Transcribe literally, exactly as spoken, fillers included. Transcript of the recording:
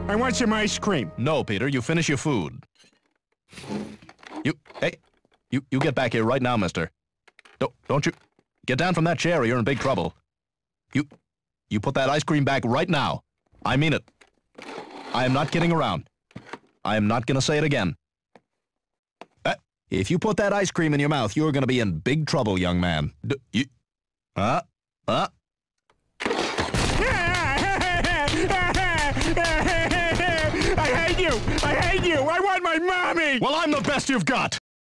I want some ice cream. No, Peter, you finish your food. You, hey, you, you get back here right now, mister. Don't, don't you, get down from that chair or you're in big trouble. You, you put that ice cream back right now. I mean it. I am not kidding around. I am not gonna say it again. Uh, if you put that ice cream in your mouth, you're gonna be in big trouble, young man. D you, huh? Huh? I hate you! I hate you! I want my mommy! Well, I'm the best you've got!